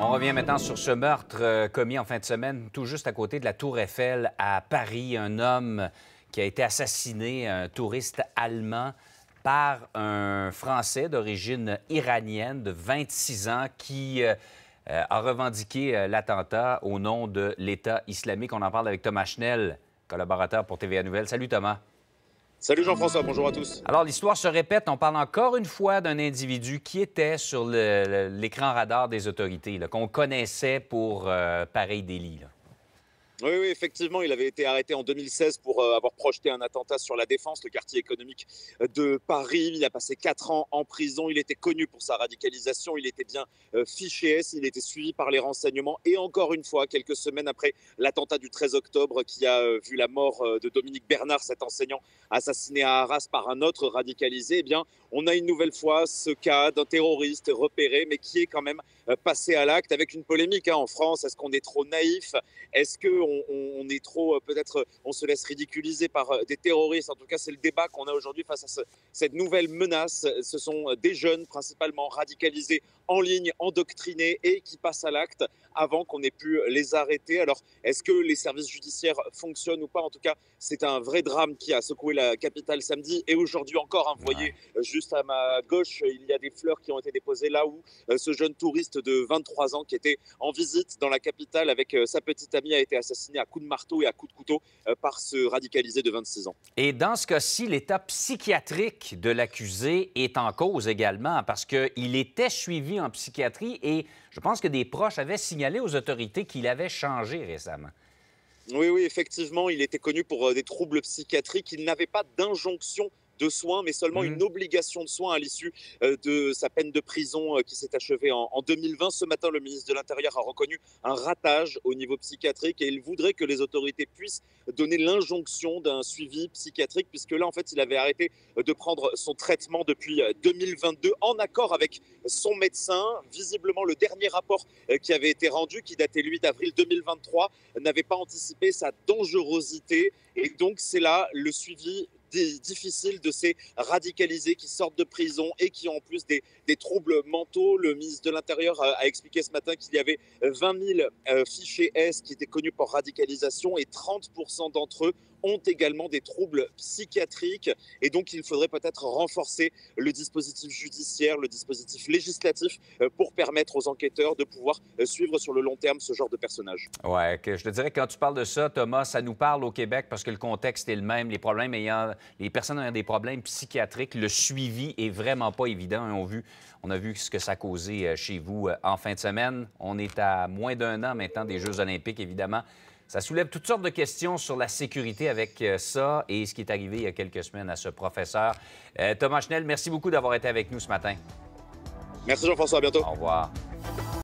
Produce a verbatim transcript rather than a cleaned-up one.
On revient maintenant sur ce meurtre euh, commis en fin de semaine, tout juste à côté de la Tour Eiffel à Paris. Un homme qui a été assassiné, un touriste allemand, par un Français d'origine iranienne de vingt-six ans qui euh, euh, a revendiqué euh, l'attentat au nom de l'État islamique. On en parle avec Thomas Schnell, collaborateur pour T V A Nouvelles. Salut Thomas. Salut Jean-François, bonjour à tous. Alors, l'histoire se répète. On parle encore une fois d'un individu qui était sur l'écran radar des autorités, qu'on connaissait pour euh, pareil délit. Là. Oui, oui, effectivement, il avait été arrêté en deux mille seize pour euh, avoir projeté un attentat sur La Défense, le quartier économique de Paris. Il a passé quatre ans en prison. Il était connu pour sa radicalisation. Il était bien euh, fiché S. Il était suivi par les renseignements. Et encore une fois, quelques semaines après l'attentat du treize octobre qui a euh, vu la mort euh, de Dominique Bernard, cet enseignant assassiné à Arras par un autre radicalisé, eh bien, on a une nouvelle fois ce cas d'un terroriste repéré, mais qui est quand même euh, passé à l'acte avec une polémique hein, en France. Est-ce qu'on est trop naïf? Est-ce qu'on on est trop, euh, peut-être, on se laisse ridiculiser par euh, des terroristes? En tout cas, c'est le débat qu'on a aujourd'hui face à ce, cette nouvelle menace. Ce sont des jeunes, principalement radicalisés en ligne, endoctrinés et qui passent à l'acte avant qu'on ait pu les arrêter. Alors, est-ce que les services judiciaires fonctionnent ou pas? En tout cas, c'est un vrai drame qui a secoué la capitale samedi et aujourd'hui encore. Hein, vous voyez, juste à ma gauche, il y a des fleurs qui ont été déposées là où euh, ce jeune touriste de vingt-trois ans qui était en visite dans la capitale avec euh, sa petite amie a été assassiné à coups de marteau et à coups de couteau euh, par ce radicalisé de vingt-six ans. Et dans ce cas-ci, l'état psychiatrique de l'accusé est en cause également parce qu'il était suivi en psychiatrie et je pense que des proches avaient signalé aux autorités qu'il avait changé récemment. Oui, oui, effectivement, il était connu pour euh, des troubles psychiatriques. Il n'avait pas d'injonction de soins, mais seulement mmh. une obligation de soins à l'issue euh, de sa peine de prison euh, qui s'est achevée en, en deux mille vingt. Ce matin, le ministre de l'Intérieur a reconnu un ratage au niveau psychiatrique et il voudrait que les autorités puissent donner l'injonction d'un suivi psychiatrique, puisque là, en fait, il avait arrêté de prendre son traitement depuis deux mille vingt-deux en accord avec son médecin. Visiblement, le dernier rapport euh, qui avait été rendu, qui datait, lui, d'avril deux mille vingt-trois, n'avait pas anticipé sa dangerosité. Et donc, c'est là le suivi difficile de ces radicalisés qui sortent de prison et qui ont en plus des, des troubles mentaux. Le ministre de l'Intérieur a, a expliqué ce matin qu'il y avait vingt mille euh, fichiers S qui étaient connus pour radicalisation et trente pour cent d'entre eux ont également des troubles psychiatriques. Et donc, il faudrait peut-être renforcer le dispositif judiciaire, le dispositif législatif euh, pour permettre aux enquêteurs de pouvoir euh, suivre sur le long terme ce genre de personnages. Oui, que je te dirais que quand tu parles de ça, Thomas, ça nous parle au Québec parce que le contexte est le même. Les problèmes ayant, les personnes ayant des problèmes psychiatriques, le suivi est vraiment pas évident. On a vu, on a vu ce que ça a causé chez vous en fin de semaine. On est à moins d'un an maintenant des Jeux olympiques, évidemment. Ça soulève toutes sortes de questions sur la sécurité avec ça et ce qui est arrivé il y a quelques semaines à ce professeur. Euh, Thomas Schnell, merci beaucoup d'avoir été avec nous ce matin. Merci Jean-François, à bientôt. Au revoir.